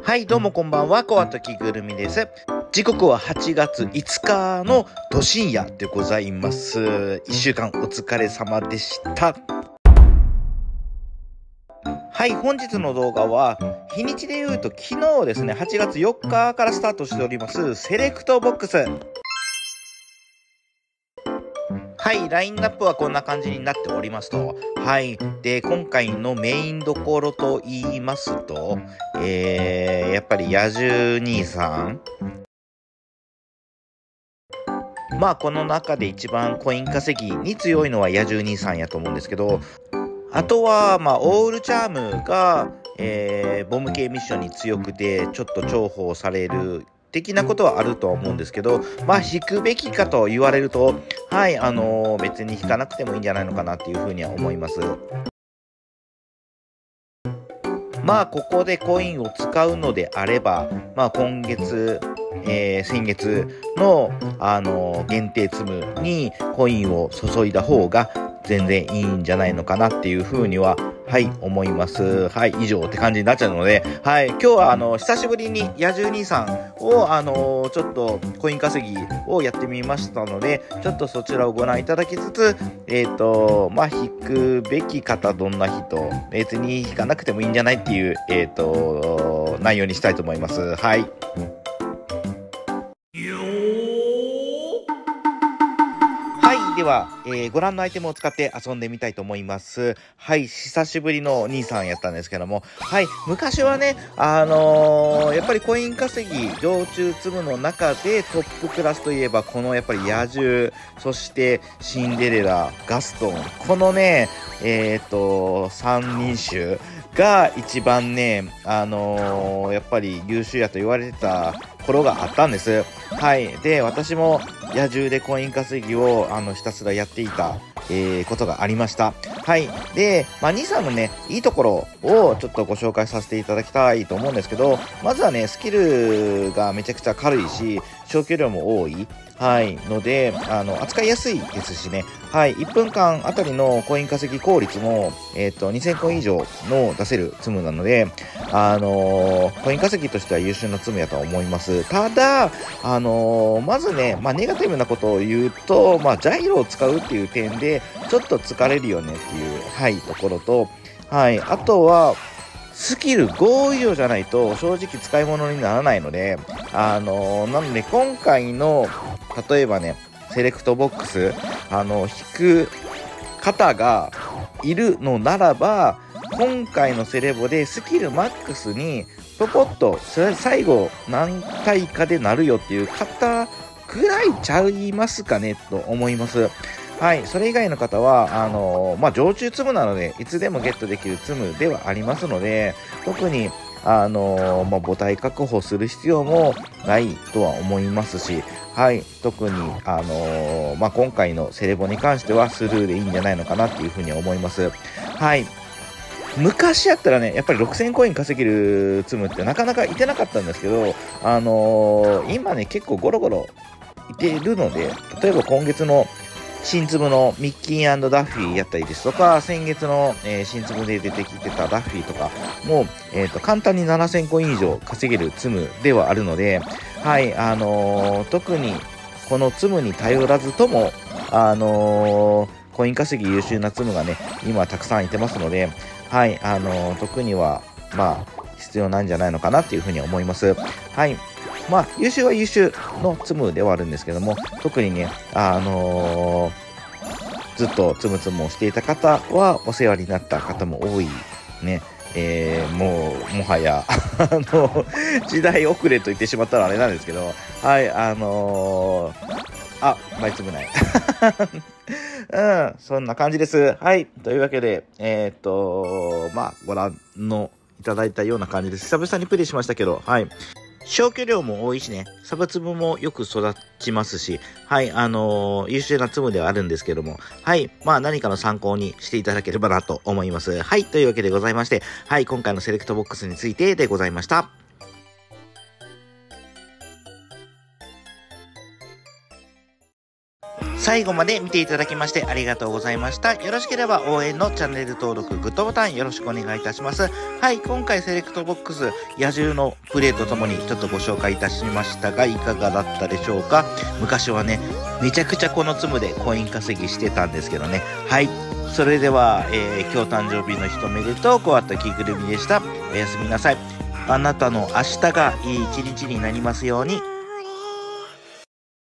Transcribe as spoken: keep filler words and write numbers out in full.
はい、どうもこんばんは、小わときぐるみです。時刻ははちがついつかのど深夜でございます。いっしゅうかんお疲れ様でした。はい、本日の動画は、日にちで言うと昨日ですね、はちがつよっかからスタートしております、セレクトボックス。はい、ラインナップはこんな感じになっておりますと。はい。で、今回のメインどころと言いますと、えー、やっぱり野獣兄さん。まあ、この中で一番コイン稼ぎに強いのは野獣兄さんやと思うんですけど、あとは、まあ、オールチャームが、えー、ボム系ミッションに強くて、ちょっと重宝される的なことはあるとは思うんですけど、まあ、引くべきかと言われると、はい、あのー、別に引かなくてもいいんじゃないのかなっていうふうには思います。まあ、ここでコインを使うのであれば、まあ、今月、えー、先月の、あのー、限定積むにコインを注いだ方が全然いいんじゃないのかなっていうふうには、はい、思います。はい、以上って感じになっちゃうので、はい、今日は、あの、久しぶりに野獣兄さんを、あの、ちょっとコイン稼ぎをやってみましたので、ちょっとそちらをご覧いただきつつ、えっと、まあ、引くべき方どんな人、別に引かなくてもいいんじゃないっていう、えっと、内容にしたいと思います。はい。では、えー、ご覧のアイテムを使って遊んでみたいと思います。はい、久しぶりの兄さんやったんですけども、はい、昔はね、あのー、やっぱりコイン稼ぎ、常駐積むの中でトップクラスといえば、このやっぱり野獣、そしてシンデレラ、ガストン、このね、えっと、三人種が一番ね、あのー、やっぱり優秀やと言われてた頃があったんです。はい。で、私も野獣でコイン稼ぎをあのひたすらやっていた、えー、ことがありました。はい。で、まあ、兄さんのね、いいところをちょっとご紹介させていただきたいと思うんですけど、まずはね、スキルがめちゃくちゃ軽いし、消去量も多い。はい。ので、あの、扱いやすいですしね。はい。いっぷんかんあたりのコイン稼ぎ効率も、えっと、にせんコイン以上の出せる積むなので、あのー、コイン稼ぎとしては優秀な積むやと思います。ただ、あのー、まずね、まあ、ネガティブなことを言うと、まあ、ジャイロを使うっていう点で、ちょっと疲れるよねっていう、はい、ところと、はい。あとは、スキルご以上じゃないと正直使い物にならないので、あのー、なので今回の、例えばね、セレクトボックス、あの、引く方がいるのならば、今回のセレボでスキルマックスにポポッと最後何回かでなるよっていう方ぐらいちゃいますかねと思います。はい、それ以外の方は、あのー、まあ、常駐積むなので、いつでもゲットできる積むではありますので、特に、あのー、まあ、母体確保する必要もないとは思いますし、はい、特に、あのー、まあ、今回のセレボに関してはスルーでいいんじゃないのかなっていうふうに思います。はい。昔やったらね、やっぱりろくせんコイン稼げる積むってなかなかいてなかったんですけど、あのー、今ね、結構ゴロゴロいてるので、例えば今月の新粒のミッキー&ダッフィーやったりですとか、先月の、えー、新粒で出てきてたダッフィーとかも、えーと、簡単にななせんコイン以上稼げるツムではあるので、はい、あのー、特にこのツムに頼らずとも、あのー、コイン稼ぎ優秀なツムがね、今たくさんいてますので、はい、あのー、特には、まあ、必要なんじゃないのかなっていうふうに思います。はい。まあ、優秀は優秀のツムではあるんですけども、特にね、あのー、ずっとつむつむをしていた方は、お世話になった方も多いね。えー、もう、もはや、あの、時代遅れと言ってしまったらあれなんですけど、はい、あのー、あ、バイツムない。うん、そんな感じです。はい。というわけで、えー、っと、まあ、ご覧のいただいたような感じです。久々にプレイしましたけど、はい。消去量も多いしね、サバ粒もよく育ちますし、はい、あのー、優秀な粒ではあるんですけども、はい、まあ何かの参考にしていただければなと思います。はい、というわけでございまして、はい、今回のセレクトボックスについてでございました。 最後まで見ていただきましてありがとうございました。よろしければ応援のチャンネル登録、グッドボタンよろしくお願いいたします。はい、今回セレクトボックス、野獣のプレイとともにちょっとご紹介いたしましたが、いかがだったでしょうか。昔はね、めちゃくちゃこのツムでコイン稼ぎしてたんですけどね。はい。それでは、えー、今日誕生日の人めでとう、こわった着ぐるみでした。おやすみなさい。あなたの明日がいい一日になりますように。